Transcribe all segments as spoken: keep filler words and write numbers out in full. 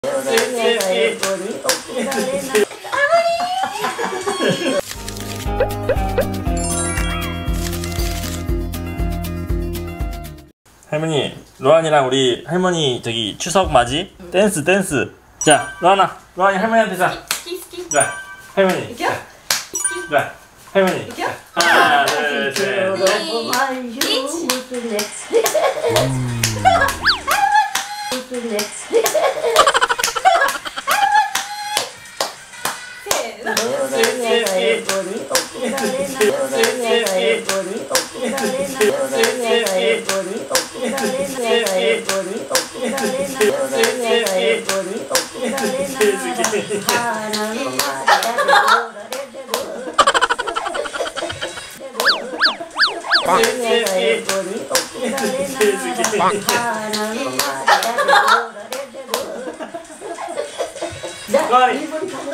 할머니, 로안이랑 우리 할머니 저기 추석 맞이? 응. 댄스 댄스. 자, 로안아, 로안이 할머니한테 자. 자, 할머니. 자, 자, 할머니. 자, 하나, 둘, 셋. 로안이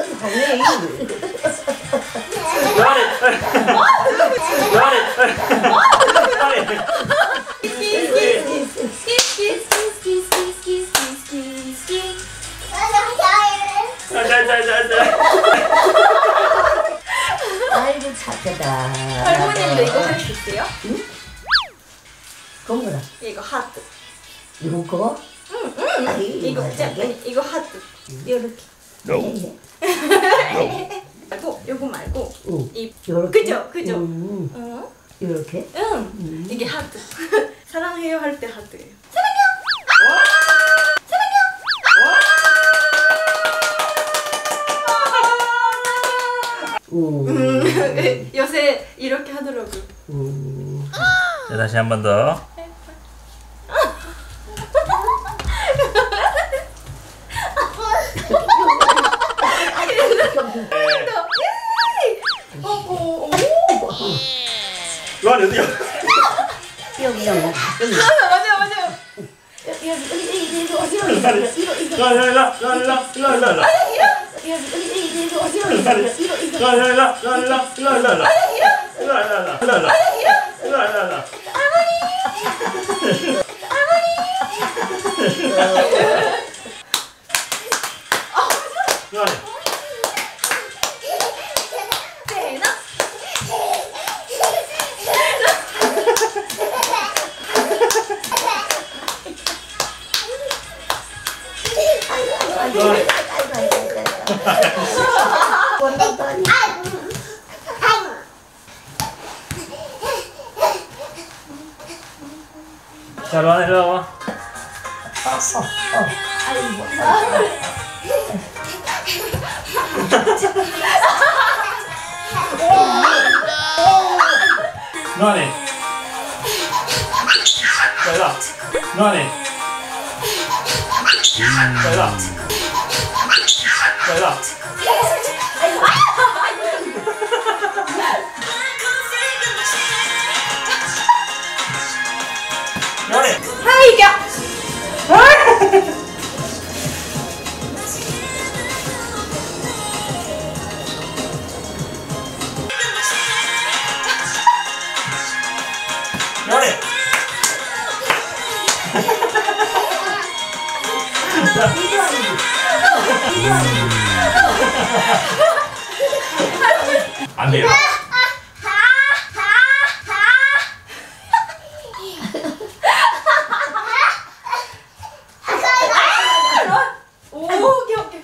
아이고 착하다. 할머님도 이거 할 수 있어요? 응? 그건 뭐라? 이거 하트. 이거 그거? 응, 응. 아이, 이거 맞아. 아니, 이거 하트. 이렇게. No. 말고 요거 말고. 응. 이 요렇게? 그죠, 그죠. 응. 응. 이렇게? 응. 음. 이게 하트. 사랑해요 할 때 하트예요. 음, 요새 이렇게 하더라고요. 음. 자, 다시 한 번 더. 로안이 어디야? 여기 여기 맞아, 맞아, 맞아. 여기 여기 여기 이거 어디로 이거 이거 이거 라, 라, 라, 라, 라, 라, 라, 라. 여기 여기 이거 어디로 이거 이거 이거 라, 라, 라, 라, 라, 라, 라, 라. 라, 라, 라, 라, 라, 라, 라, 라. 로안이. 자, 로안이 일로 와봐. 로안이. 자, 일로 와. 로안이. 자, 일로 와. 자, 일로 와. 로안이. 아, 이겨. 로안이. 안 돼요. 오, 오케이, 오케이.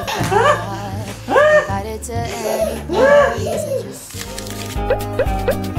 Invited to any parties and just